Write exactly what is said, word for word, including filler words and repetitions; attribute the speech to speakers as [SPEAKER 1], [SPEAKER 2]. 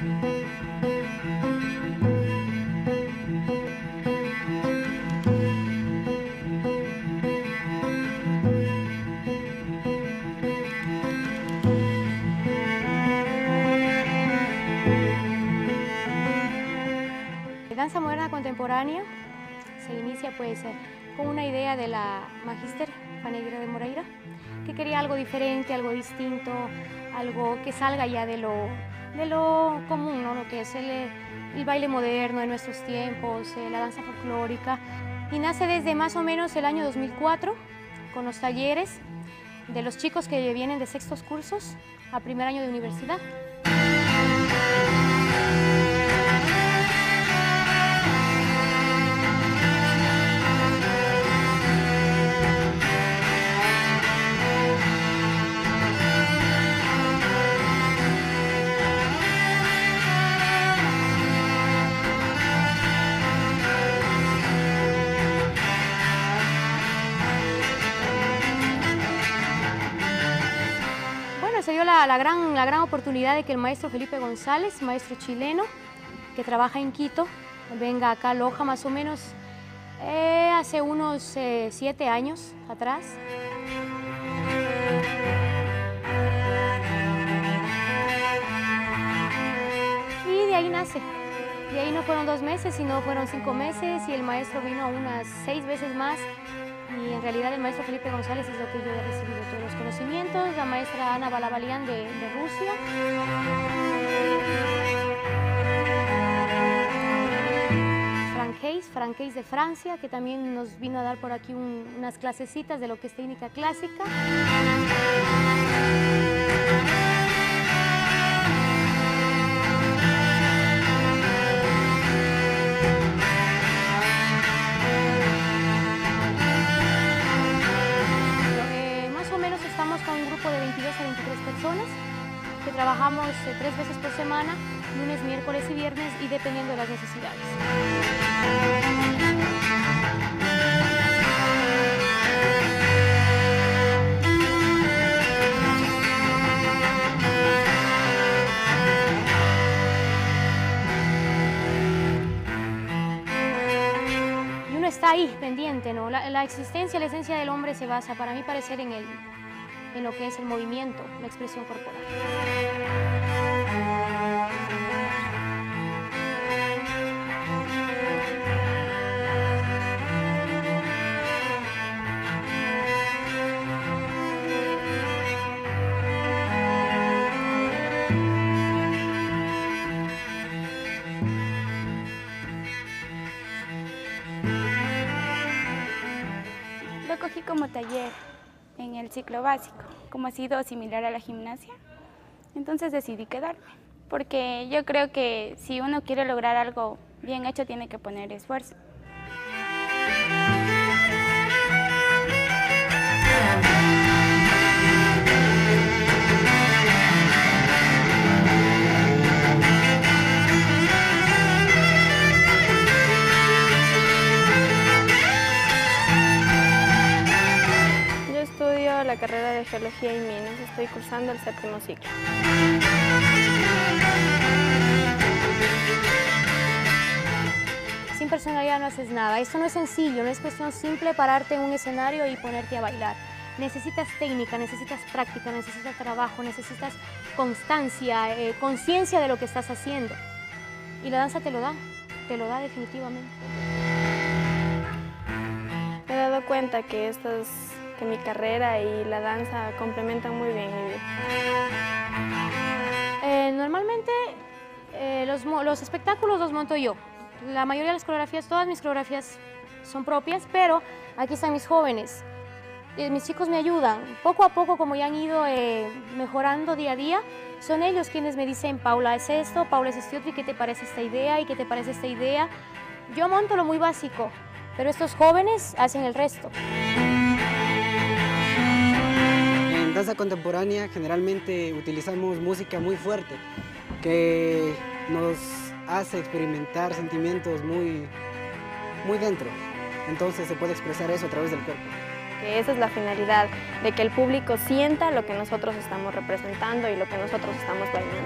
[SPEAKER 1] Danza moderna contemporánea se inicia pues con una idea de la magíster Fanny Aguirre de Moreira, que quería algo diferente, algo distinto, algo que salga ya de lo, de lo común, ¿no? Lo que es el, el baile moderno de nuestros tiempos, eh, la danza folclórica, y nace desde más o menos el año dos mil cuatro con los talleres de los chicos que vienen de sextos cursos a primer año de universidad. Se dio la, la, gran, la gran oportunidad de que el maestro Felipe González, maestro chileno, que trabaja en Quito, venga acá a Loja más o menos eh, hace unos eh, siete años atrás. Y de ahí nace. De ahí no fueron dos meses, sino fueron cinco meses y el maestro vino unas seis veces más. Y en realidad el maestro Felipe González es lo que yo he recibido todos los conocimientos, la maestra Ana Balabalian de, de Rusia. Frank Hayes, Frank Hayes de Francia, que también nos vino a dar por aquí un, unas clasecitas de lo que es técnica clásica. Con un grupo de veintidós a veintitrés personas que trabajamos eh, tres veces por semana, lunes, miércoles y viernes, y dependiendo de las necesidades. Y uno está ahí, pendiente, ¿no? La, la existencia, la esencia del hombre se basa, para mí parecer, en el en lo que es el movimiento, la expresión corporal.
[SPEAKER 2] Lo cogí como taller en el ciclo básico, como ha sido similar a la gimnasia, entonces decidí quedarme, porque yo creo que si uno quiere lograr algo bien hecho tiene que poner esfuerzo. La carrera de Geología y Minas, estoy cursando el séptimo ciclo.
[SPEAKER 1] Sin personalidad no haces nada. Esto no es sencillo, no es cuestión simple pararte en un escenario y ponerte a bailar. Necesitas técnica, necesitas práctica, necesitas trabajo, necesitas constancia, eh, conciencia de lo que estás haciendo. Y la danza te lo da, te lo da definitivamente.
[SPEAKER 2] Me he dado cuenta que estos que mi carrera y la danza complementan muy bien mi vida.
[SPEAKER 1] Eh, normalmente eh, los, los espectáculos los monto yo. La mayoría de las coreografías, todas mis coreografías son propias, pero aquí están mis jóvenes. Eh, mis chicos me ayudan. Poco a poco, como ya han ido eh, mejorando día a día, son ellos quienes me dicen: Paula, es esto, Paula, es este otro, ¿y qué te parece esta idea? ¿Y qué te parece esta idea? Yo monto lo muy básico, pero estos jóvenes hacen el resto.
[SPEAKER 3] En danza contemporánea generalmente utilizamos música muy fuerte que nos hace experimentar sentimientos muy, muy dentro. Entonces se puede expresar eso a través del cuerpo.
[SPEAKER 2] Que esa es la finalidad, de que el público sienta lo que nosotros estamos representando y lo que nosotros estamos bailando.